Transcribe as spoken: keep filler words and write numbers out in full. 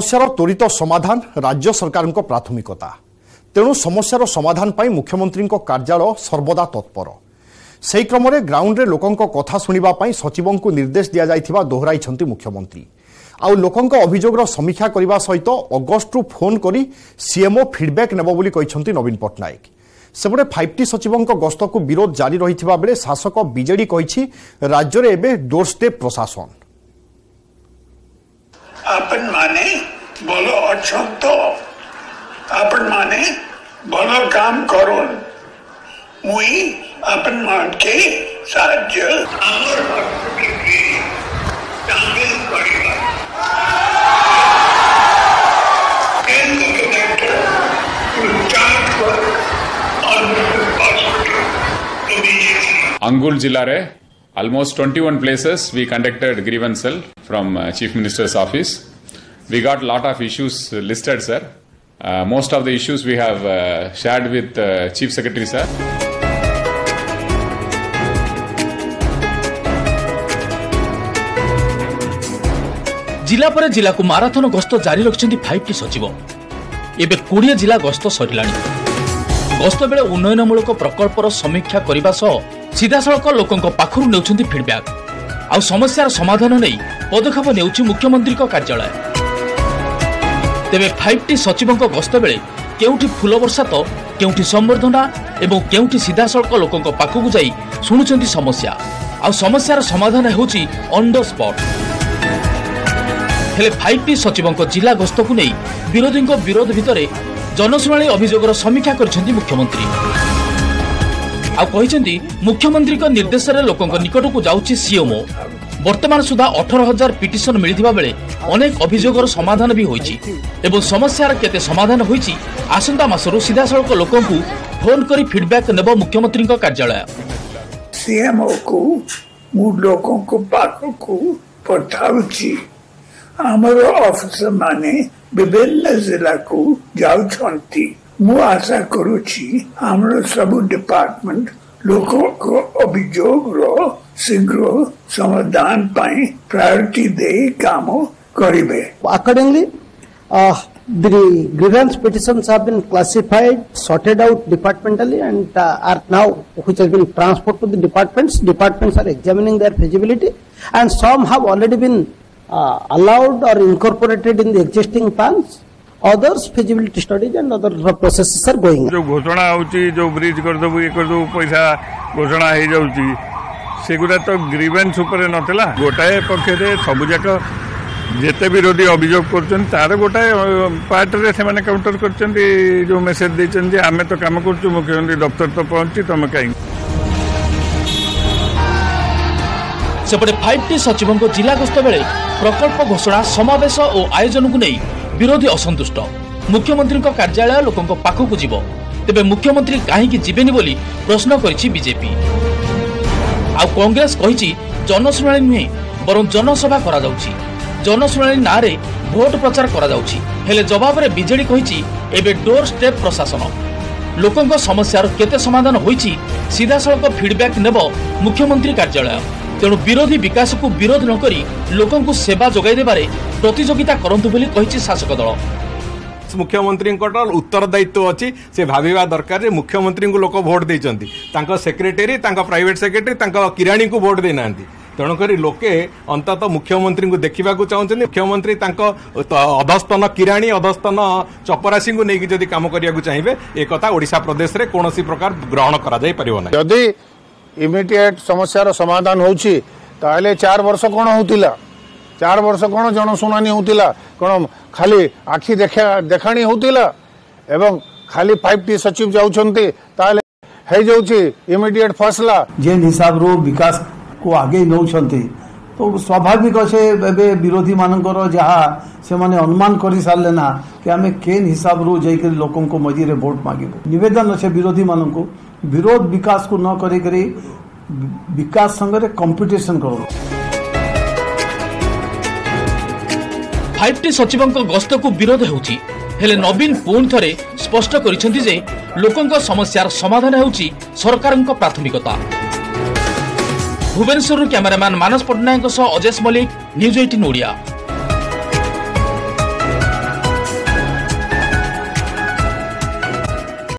समस्यार त्वरित समाधान राज्य सरकार प्राथमिकता तेणु समस्यार समाधान पाई मुख्यमंत्री कार्यालय सर्वदा तत्पर से क्रम में ग्राउंड रे लोकों कथा शुणा सचिवों को निर्देश दि जाइथिबा दोहराई मुख्यमंत्री आउ लोकों अभियोगर समीक्षा करने सहित अगस्ट फोन करी सीएमओ फीडबैक नेब बोली कहिसंती नवीन पट्टनायक सेपटे फाइव टी सचिवों गस्त को विरोध जारी रही बेले शासक बीजेडी कही राज्य में एवं डोर स्टेप प्रशासन आपण माने बोलो अछंत आपण माने बोलो काम करो मुई अपन मान के साज्य आमर हॉस्पिटल के शामिल करिबा केंद्र के doctor to start work on hospital immediately Angul जिला रे almost twenty-one places we conducted grievance cell from uh, Chief Minister's office. We got lot of issues listed, sir. Uh, most of the issues we have uh, shared with uh, Chief Secretary, sir. जिला पर जिला को marathon गस्त जारी रखिछन्ती five T सचिव एबे बीस जिला गस्त सरिलाणी गस्त बेले उन्नयनमूलक प्रकल्पर समीक्षा करबा सह सीधासलख लोकों पाखरु नेउछन्ती फीडबैक आ समस्यार समाधान नहीं पदक्षेप नेउछि मुख्यमंत्री कार्यालय तेबे फाइव टी सचिवों गस्त बेले केउठी फूल वर्षा तो केउठी संवर्धना एवं केउठी सीधासलख लोकों पाखकु जाई शुणुछन्ती समस्या आ समस्यार समाधान हेउछि ऑन द स्पॉट हेले फाइव टी सचिवों जिला गस्त को नहीं विरोधी विरोध भितर जनशुणाणी अभियोगर समीक्षा करिसेंती मुख्यमंत्री आ कहिसेंती मुख्यमंत्री को निर्देश रे लोकों निकट को जाउछि सीएमओ वर्तमान सुधा अठारह हजार पिटिशन मिलिथिबा बेले अनेक अभियोगर समाधान भी होईछि एवं समस्यार केते समाधान होईछि आसंता मासरु सीधासलख लोकों को फोन करी फीडबैक नेब मुख्यमंत्री कार्यालय सीएमओ को मु लोकों को पाख को पठाउछि हमर ऑफिसर माने विभिन्न जिला को जाउछंती मु आशा करुछि हमर सब डिपार्टमेंट लोकों को अभियोग रो शीघ्र समाधान पाई प्रायोरिटी दे काम करिवे accordingly uh, the grievance petitions have been classified sorted out departmentally and uh, are now which has been transferred to the departments departments are examining their feasibility and some have already been uh, allowed or incorporated in the existing plans others feasibility studies and other processes are going जो घोषणा होची जो bridge कर दबु ये कर दबु पैसा घोषणा हे जाउची सेगुडा तो ग्रीवेंस ऊपर नथिला गोटाए पक्ष रे सब जाक जेते विरोधी अभियोग करछन तार गोटाए पार्ट रे से माने काउंटर करछन जो मेसेज देछन जे आमे तो काम करछु मुख्यमंत्री दफ्तर तो पहुंची तमे काई सेपटे फाइव टी सचिवों जिला गस्त बेले प्रकल्प घोषणा समावेश और आयोजन को नहीं विरोधी असंतुष्ट मुख्यमंत्री कार्यालय लोकों पाखकु जीव तेबे मुख्यमंत्री कहीं जीवेनी बोली प्रश्न करिछि बीजेपी आ कांग्रेस कहिछि जनशुणाणी नुहे बरं जनसभा करा जाउछि जनशुणाणी नारे भोट प्रचार करा जाउछि हेले जवाब रे बीजेडी कहिछि एबे डोर स्टेप प्रशासन लोकों समस्यार केते समाधान होइछि सीधासलख फीडबैक नेब मुख्यमंत्री कार्यालय तेणु विरोधी विकास को विरोध न करी लोकों को सेवा जोगाई देबारे प्रतियोगिता करंतु बोली कहिछि शासक दल मुख्यमंत्री उत्तरदायित्व अच्छी से भाविबा दरकार रे मुख्यमंत्री को लोक भोट देइचंती तांको सेक्रेटरी तांको प्राइवेट सेक्रेटरी तांको किराणी को भोट देनांती तेणुकरी लोके अंतत मुख्यमंत्री को देखा चाहते मुख्यमंत्री अधस्तन किराणी अधस्तन चपरासी को लेकिन जदि काम करने चाहिए एक ओडिशा प्रदेश रे कौन प्रकार ग्रहण करा जाय परिबो ना यदि इमिडिएट समस्यार समाधान होउछि ताले चार वर्ष कौन होउतिला चार वर्ष कौन जनशुणानी होउतिला कौन खाली आखि देखा देखाणी होउतिला एवं खाली फाइव टी सचिव जाउछन्ते ताले हे जाउछि इमिडिएट फैसला जेन हिसाब रो विकास को आगे नौछन्ते तो स्वाभाविक से एबे विरोधी मानकर जहाँ से माने अनुमान कर सारे ना कि आम केन हिसाब रू जाकर लोकों को मझे भोट मांगबू निवेदन अच्छे विरोधी मान को विरोध विकास को न करी विकास संगे कंपटीशन करो। फाइव टी सचिवों गस्त को विरोध होउछि हेले नवीन पुणी थरे स्पष्ट करिसेंति जे लोकों समस्यार समाधान होउछि सरकारक प्राथमिकता। भुवनेश्वर कैमरामैन मानस पट्टनायक अजय मल्लिक न्यूज अठारह ओडिया।